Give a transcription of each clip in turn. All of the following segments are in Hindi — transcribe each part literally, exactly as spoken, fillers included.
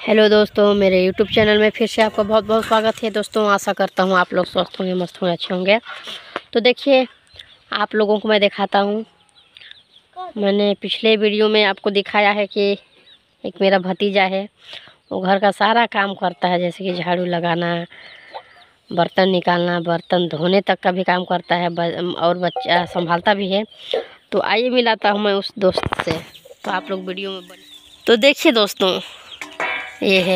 हेलो दोस्तों, मेरे यूट्यूब चैनल में फिर से आपका बहुत बहुत स्वागत है। दोस्तों, आशा करता हूँ आप लोग स्वस्थ होंगे, मस्त होंगे, अच्छे होंगे। तो देखिए, आप लोगों को मैं दिखाता हूँ। मैंने पिछले वीडियो में आपको दिखाया है कि एक मेरा भतीजा है, वो घर का सारा काम करता है, जैसे कि झाड़ू लगाना, बर्तन निकालना, बर्तन धोने तक का भी काम करता है और बच्चा संभालता भी है। तो आइए मिलाता हूँ मैं उस दोस्त से। तो आप लोग वीडियो में बने। तो देखिए दोस्तों, ये है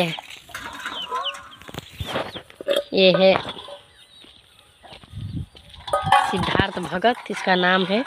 ये है सिद्धार्थ भगत, इसका नाम है।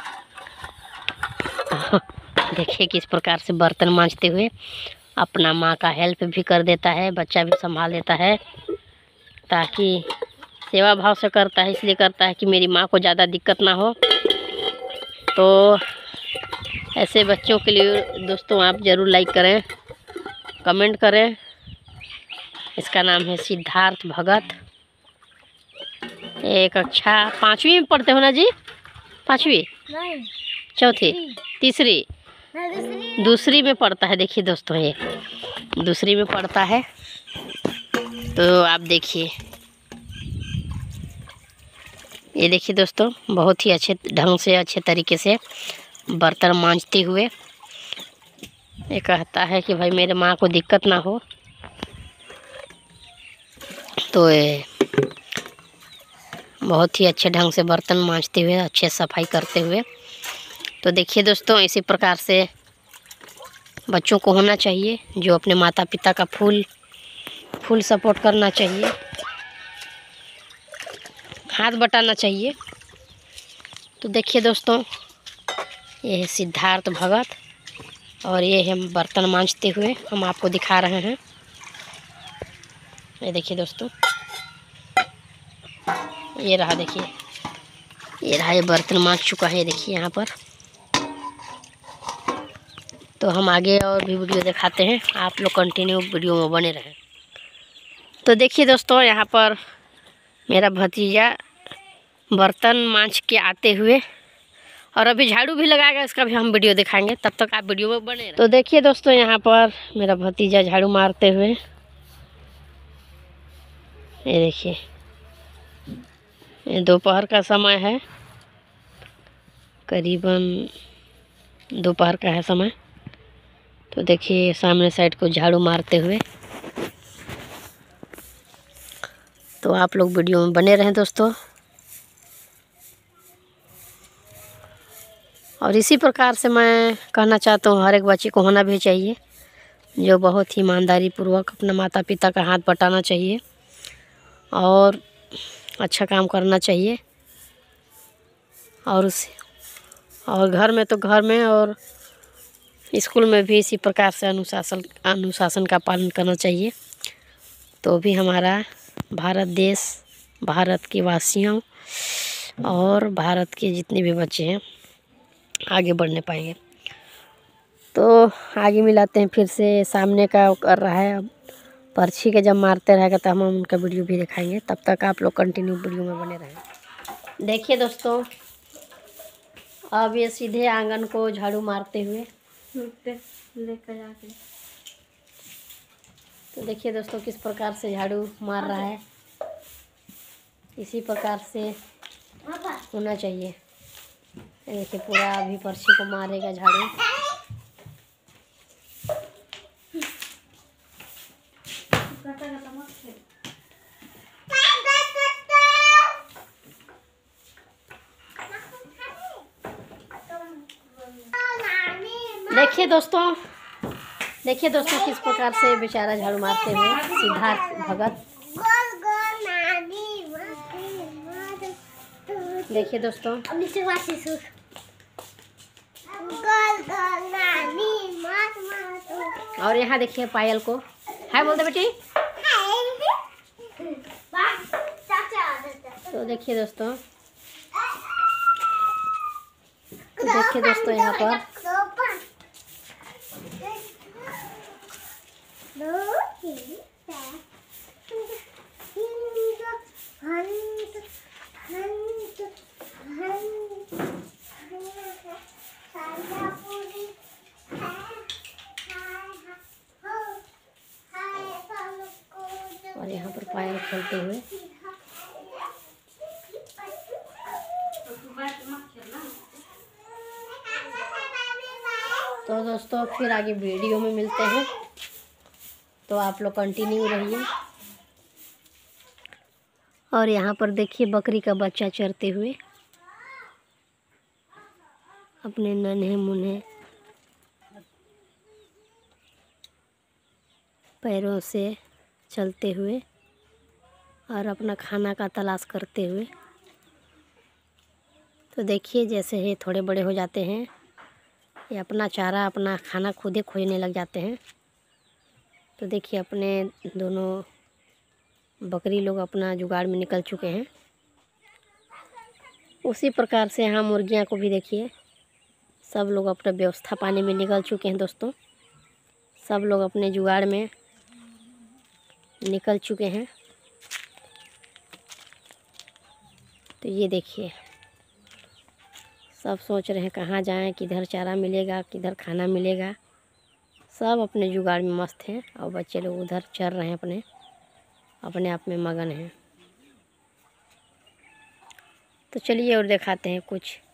देखिए किस प्रकार से बर्तन मांजते हुए अपना माँ का हेल्प भी कर देता है, बच्चा भी संभाल लेता है, ताकि सेवा भाव से करता है। इसलिए करता है कि मेरी माँ को ज़्यादा दिक्कत ना हो। तो ऐसे बच्चों के लिए दोस्तों आप ज़रूर लाइक करें, कमेंट करें। इसका नाम है सिद्धार्थ भगत। एक कक्षा पाँचवीं में पढ़ते हो ना जी? पाँचवीं नहीं, चौथी, तीसरी, दूसरी में पढ़ता है। देखिए दोस्तों, ये दूसरी में पढ़ता है। तो आप देखिए, ये देखिए दोस्तों, बहुत ही अच्छे ढंग से, अच्छे तरीके से बर्तन मांजते हुए ये कहता है कि भाई मेरे माँ को दिक्कत ना हो। तो ये बहुत ही अच्छे ढंग से बर्तन मांजते हुए, अच्छे सफाई करते हुए। तो देखिए दोस्तों, इसी प्रकार से बच्चों को होना चाहिए, जो अपने माता पिता का फुल फुल सपोर्ट करना चाहिए, हाथ बटाना चाहिए। तो देखिए दोस्तों, ये है सिद्धार्थ भगत और ये हम बर्तन मांजते हुए हम आपको दिखा रहे हैं। ये देखिए दोस्तों, ये रहा, देखिए ये रहा, ये बर्तन मांज चुका है। देखिए यहाँ पर। तो हम आगे और भी वीडियो दिखाते हैं, आप लोग कंटिन्यू वीडियो में बने रहें। तो देखिए दोस्तों, यहाँ पर मेरा भतीजा बर्तन मांज के आते हुए और अभी झाड़ू भी लगाएगा, इसका भी हम वीडियो दिखाएंगे। तब तक आप वीडियो में बने रहें। तो देखिए दोस्तों, यहाँ पर मेरा भतीजा झाड़ू मारते हुए, ये देखिए, ये दोपहर का समय है, करीबन दोपहर का है समय। तो देखिए सामने साइड को झाड़ू मारते हुए। तो आप लोग वीडियो में बने रहें दोस्तों। और इसी प्रकार से मैं कहना चाहता हूँ, हर एक बच्चे को होना भी चाहिए, जो बहुत ही ईमानदारी पूर्वक अपना माता पिता का हाथ बटाना चाहिए और अच्छा काम करना चाहिए। और उस और घर में तो घर में और स्कूल में भी इसी प्रकार से अनुशासन अनुशासन का पालन करना चाहिए। तो भी हमारा भारत देश, भारत के वासियों और भारत के जितने भी बच्चे हैं आगे बढ़ने पाएंगे। तो आगे मिलाते हैं फिर से। सामने का कर रहा है, अब पर्ची के जब मारते रहेगा तो हम उनका वीडियो भी दिखाएंगे। तब तक आप लोग कंटिन्यू वीडियो में बने रहें। देखिए दोस्तों, अब ये सीधे आंगन को झाड़ू मारते हुए लेकर जाके। तो देखिए दोस्तों, किस प्रकार से झाड़ू मार रहा है। इसी प्रकार से होना चाहिए। देखिए पूरा अभी पर्ची को मारेगा झाड़ू। देखिए दोस्तों, देखिए दोस्तों, किस प्रकार से बेचारा झाड़ू मारते हुए सिद्धार्थ भगत। देखिए दोस्तों, और यहाँ देखिए पायल को हाय बोल दे बेटी। तो देखिए दोस्तों, देखिए दोस्तों, यहाँ पर और यहाँ पर पायल खेलते हुए। तो दोस्तों फिर आगे वीडियो में मिलते हैं, तो आप लोग कंटिन्यू रहिए। और यहाँ पर देखिए बकरी का बच्चा चरते हुए अपने नन्हे मुन्हे पैरों से चलते हुए और अपना खाना का तलाश करते हुए। तो देखिए जैसे ये थोड़े बड़े हो जाते हैं, ये अपना चारा अपना खाना खुद ही खोजने लग जाते हैं। तो देखिए अपने दोनों बकरी लोग अपना जुगाड़ में निकल चुके हैं। उसी प्रकार से यहाँ मुर्गियाँ को भी देखिए सब लोग अपना व्यवस्था पाने में निकल चुके हैं। दोस्तों सब लोग अपने जुगाड़ में निकल चुके हैं। तो ये देखिए सब सोच रहे हैं कहाँ जाएं, किधर चारा मिलेगा, किधर खाना मिलेगा। सब अपने जुगाड़ में मस्त हैं और बच्चे लोग उधर चर रहे हैं, अपने अपने आप में मगन हैं। तो चलिए और दिखाते हैं कुछ